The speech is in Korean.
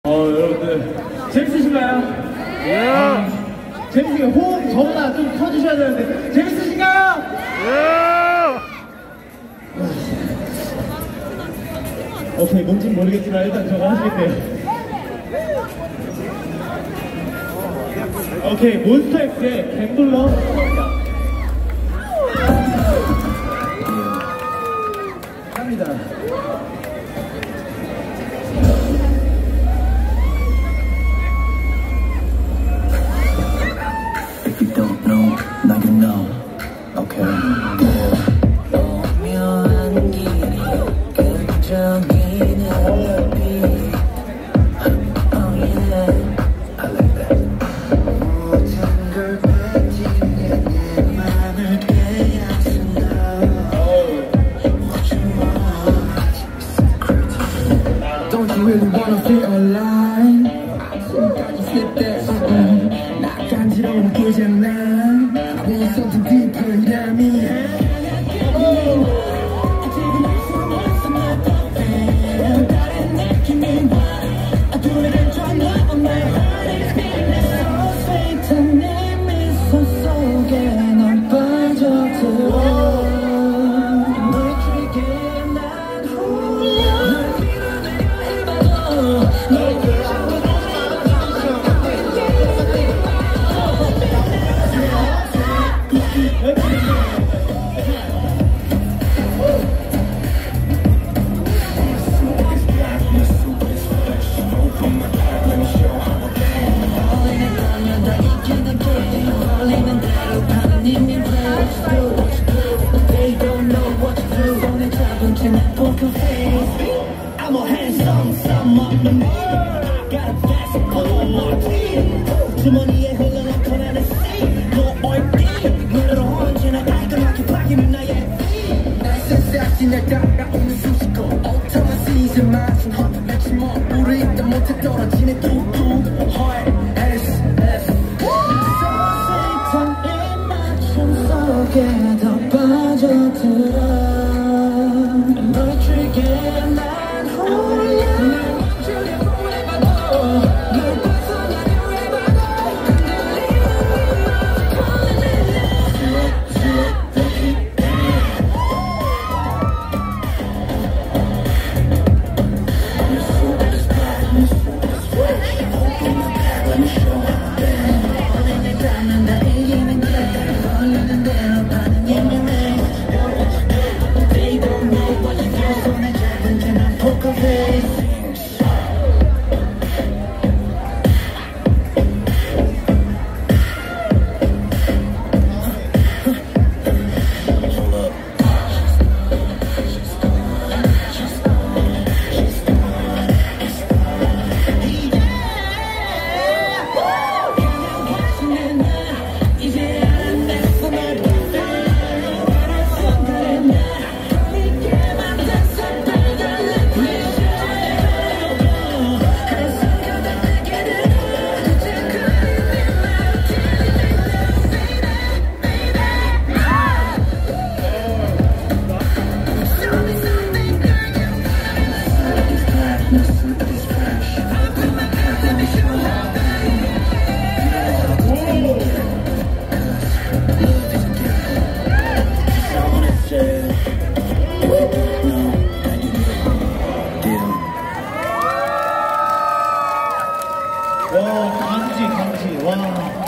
여러분들 재밌으신가요? 예. 재밌으니까 호흡 저보다 좀 커주셔야 되는데 재밌으신가요? 예. 오케이, 뭔진 모르겠지만 일단 저거 하실게요. 오케이, 몬스타엑스의 갬블러 갑니다. If you don't know, now you know. Okay. 묘한 길이 끈적이는 빛. Oh yeah, I like that. 모든 걸 뱉기에 내 맘을 빼앗는다. What you want, secret. Don't you really wanna feel alive? 지금까지 slip that 나 간지러운 게잖아. I want something deeper, let me have. I'm a handsome sum of the world. Got a fast on my team. 주머니에 흘러난 편안한 sea. 너 얼띠 너로 언제나 깔끔하게 바뀌는 나의 feet. 날 쎄쎄하지 날 따라오는 수식어. Autumn season 마신 헛 맺지 뭐 우리 있다 못해 떨어지는 뚝뚝 Heart S 서서히 맞춤 속에 더 빠져들어. 널 죽게 난 홀려. 날 멈추려 보내봐도 널 벗어나려 해봐도 흔들리는 와, 강지. 와.